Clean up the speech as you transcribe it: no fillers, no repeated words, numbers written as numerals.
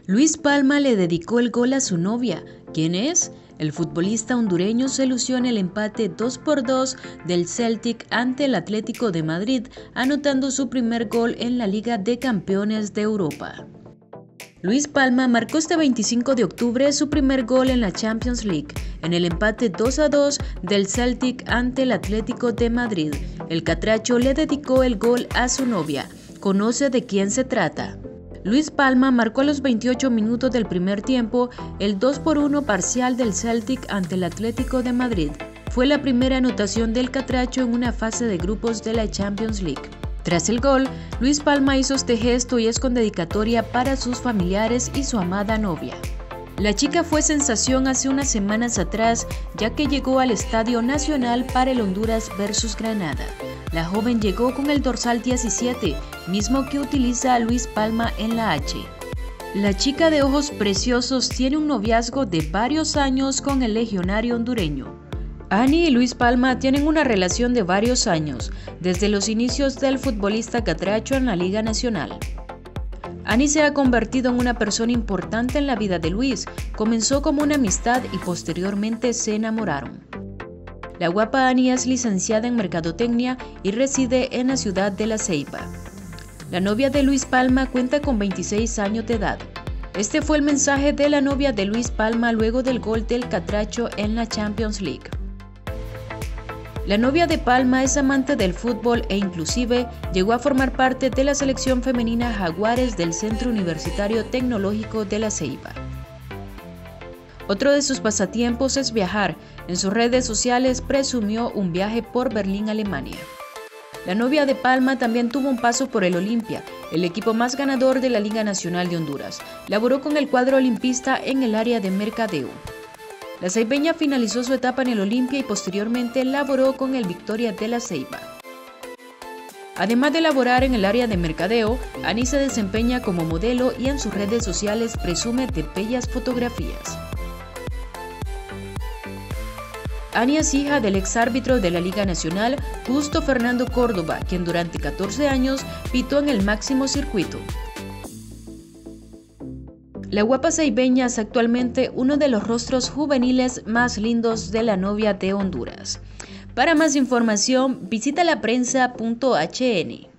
Luis Palma le dedicó el gol a su novia. ¿Quién es? El futbolista hondureño se lució en el empate 2-2 del Celtic ante el Atlético de Madrid, anotando su primer gol en la Liga de Campeones de Europa. Luis Palma marcó este 25 de octubre su primer gol en la Champions League, en el empate 2-2 del Celtic ante el Atlético de Madrid. El catracho le dedicó el gol a su novia. ¿Conoce de quién se trata? Luis Palma marcó a los 28 minutos del primer tiempo el 2-1 parcial del Celtic ante el Atlético de Madrid. Fue la primera anotación del catracho en una fase de grupos de la Champions League. Tras el gol, Luis Palma hizo este gesto y es con dedicatoria para sus familiares y su amada novia. La chica fue sensación hace unas semanas atrás, ya que llegó al Estadio Nacional para el Honduras versus Granada. La joven llegó con el dorsal 17, mismo que utiliza Luis Palma en la H. La chica de ojos preciosos tiene un noviazgo de varios años con el legionario hondureño. Ani y Luis Palma tienen una relación de varios años, desde los inicios del futbolista catracho en la Liga Nacional. Ani se ha convertido en una persona importante en la vida de Luis. Comenzó como una amistad y posteriormente se enamoraron. La guapa Ani es licenciada en Mercadotecnia y reside en la ciudad de La Ceiba. La novia de Luis Palma cuenta con 26 años de edad. Este fue el mensaje de la novia de Luis Palma luego del gol del catracho en la Champions League. La novia de Palma es amante del fútbol e inclusive llegó a formar parte de la selección femenina Jaguares del Centro Universitario Tecnológico de La Ceiba. Otro de sus pasatiempos es viajar. En sus redes sociales presumió un viaje por Berlín, Alemania. La novia de Palma también tuvo un paso por el Olimpia, el equipo más ganador de la Liga Nacional de Honduras. Laboró con el cuadro olimpista en el área de mercadeo. La ceibeña finalizó su etapa en el Olimpia y posteriormente laboró con el Victoria de La Ceiba. Además de laborar en el área de mercadeo, Ani se desempeña como modelo y en sus redes sociales presume de bellas fotografías. Ani es hija del exárbitro de la Liga Nacional, Justo Fernando Córdoba, quien durante 14 años pitó en el máximo circuito. La guapa ceibeña es actualmente uno de los rostros juveniles más lindos de la novia de Honduras. Para más información, visita laprensa.hn.